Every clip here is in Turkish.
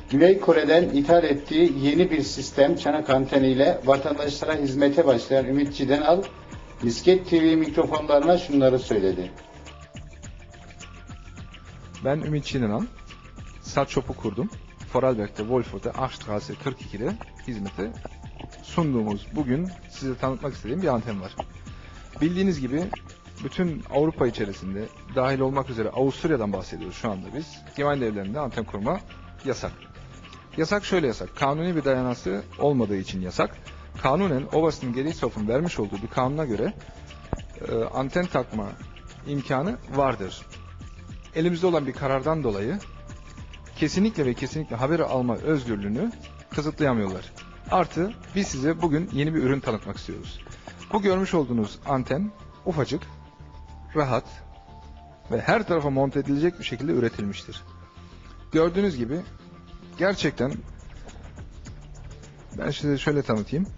Güney Kore'den ithal ettiği yeni bir sistem çanak anteniyle vatandaşlara hizmete başlayan Ümit Cidenal, Misket TV mikrofonlarına şunları söyledi. Ben Ümit Cidenal. Sat Shop'u kurdum. Vorarlberg'de, Wolfurt'ta, Achstraße 42'de hizmete sunduğumuz, bugün size tanıtmak istediğim bir anten var. Bildiğiniz gibi bütün Avrupa içerisinde dahil olmak üzere Avusturya'dan bahsediyoruz şu anda biz. Gemeinde anten kurma yasak. Yasak şöyle yasak. Kanuni bir dayanası olmadığı için yasak. Kanunen Obersten Gerichtshoff'un vermiş olduğu bir kanuna göre anten takma imkanı vardır. Elimizde olan bir karardan dolayı kesinlikle ve kesinlikle haber alma özgürlüğünü kısıtlayamıyorlar. Artı biz size bugün yeni bir ürün tanıtmak istiyoruz. Bu görmüş olduğunuz anten ufacık, rahat ve her tarafa monte edilecek bir şekilde üretilmiştir. Gördüğünüz gibi gerçekten, ben size şöyle tanıtayım.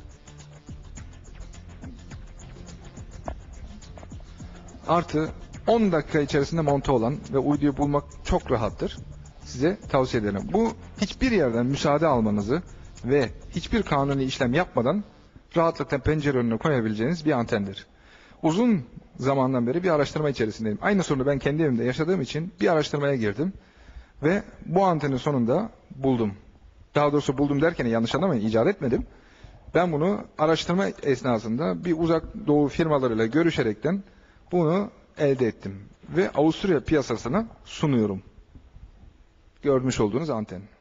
Artı 10 dakika içerisinde monte olan ve uyduyu bulmak çok rahattır. Size tavsiye ederim. Bu hiçbir yerden müsaade almanızı ve hiçbir kanuni işlem yapmadan rahatlıkla pencere önüne koyabileceğiniz bir antendir. Uzun zamandan beri bir araştırma içerisindeyim. Aynı sorunu ben kendi evimde yaşadığım için bir araştırmaya girdim ve bu antenin sonunda buldum. Daha doğrusu buldum derken yanlış anlamayın, icat etmedim. Ben bunu araştırma esnasında bir uzak doğu firmalarıyla görüşerekten bunu elde ettim ve Avusturya piyasasına sunuyorum. Görmüş olduğunuz anten.